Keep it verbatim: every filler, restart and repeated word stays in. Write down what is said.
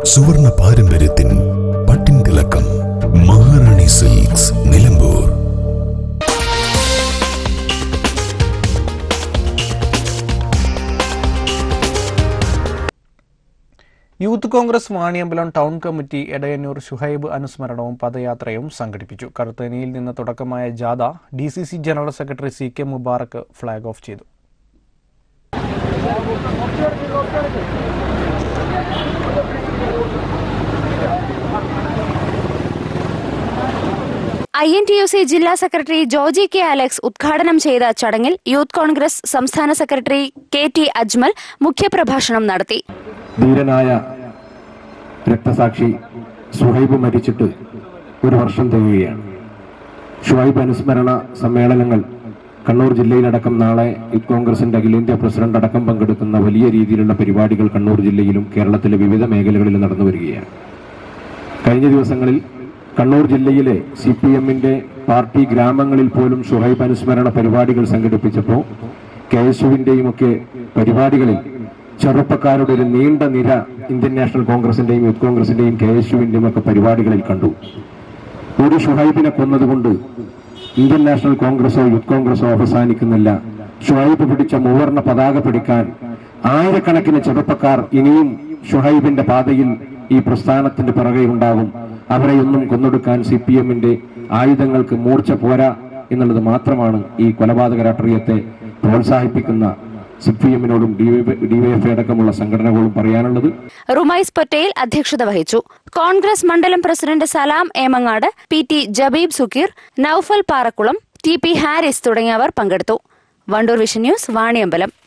സുവർണ പാരമ്പര്യത്തിൻ പട്ടിൻ തിളക്കം. Maharani silks, Nilambur. Youth Congress Vaniyambalam town committee Edayannur Shuhaib അനുസ്മരണവും പദയാത്രയും സംഘടിപ്പിച്ചു. കറുത്തനിയിൽ നിന്ന് തുടക്കമായ ജാഥ D C C general secretary C K Mubarak flag off ചെയ്തു. I N T U C ജില്ലാ സെക്രട്ടറി ജോജി കെ അലക്സ് ഉദ്ഘാടനം ചെയ്ത ചടങ്ങിൽ യൂത്ത് കോൺഗ്രസ് സംസ്ഥാന സെക്രട്ടറി കെ ടി അജ്മൽ മുഖ്യപ്രഭാഷണം നടത്തി. ധീരനായ രക്തസാക്ഷി ശുഹൈബ് മരിച്ചിട്ട് ഒരു വർഷം തികയുകയാണ്. ശുഹൈബ് അനുസ്മരണ സമ്മേളനങ്ങൾ കണ്ണൂർ ജില്ലയിലടക്കം നാളെ യൂത്ത് കോൺഗ്രസിന്റെ അഖിലേന്ത്യാ പ്രസിഡന്റ് അടക്കം പങ്കെടുക്കുന്ന വലിയ രീതിയിലുള്ള പരിപാടികൾ കണ്ണൂർ ജില്ലയിലും കേരളത്തിലെ വിവിധ മേഖലകളിലും നടന്നു വരികയാണ്. കഴിഞ്ഞ ദിവസങ്ങളിൽ കണ്ണൂർ ജില്ലയിലെ സി പി എമ്മിന്റെ പാർട്ടി ഗ്രാമങ്ങളിൽ പോലും ശുഹൈബ് അനുസ്മരണ പരിപാടികൾ സംഘടിപ്പിച്ചപ്പോൾ കെ എസ് യുവിന്റെയും ഒക്കെ പരിപാടികളിൽ ചെറുപ്പക്കാരുടെ ഒരു നീണ്ട നിര ഇന്ത്യൻ നാഷണൽ കോൺഗ്രസിന്റെയും യൂത്ത് കോൺഗ്രസിന്റെയും കെ എസ് യുവിന്റെയും ഒക്കെ പരിപാടികളിൽ കണ്ടു. ഒരു ശുഹൈബിനെ കൊന്നതുകൊണ്ട് ഇന്ത്യൻ നാഷണൽ കോൺഗ്രസോ യൂത്ത് കോൺഗ്രസോ അവസാനിക്കുന്നില്ല. ശുഹൈബ് പിടിച്ച മൂവർണ്ണ പതാക പിടിക്കാൻ ആയിരക്കണക്കിന് ചെറുപ്പക്കാർ ഇനിയും ശുഹൈബിന്റെ പാതയിൽ ഈ പ്രസ്ഥാനത്തിന്റെ പിറകെ ഉണ്ടാകും. അവരെയൊന്നും കൊന്നൊടുക്കാൻ സി പി എമ്മിന്റെ ആയുധങ്ങൾക്ക് മൂർച്ച പോരാ എന്നുള്ളത് മാത്രമാണ് ഈ കൊലപാതക രാഷ്ട്രീയത്തെ പ്രോത്സാഹിപ്പിക്കുന്ന സി പി എമ്മിനോടും ഡിവൈഎഫ്ഐ അടക്കമുള്ള സംഘടനകളോടും പറയാനുള്ളത്. റുമൈസ് പട്ടേൽ അധ്യക്ഷത വഹിച്ചു. കോൺഗ്രസ് മണ്ഡലം president Salam Emangad, P T Jabeeb Sukkeer, Noufal Parakkulam, T P Haris തുടങ്ങിയവർ പങ്കെടുത്തു. Wandoor vision news, Vaniyambalam.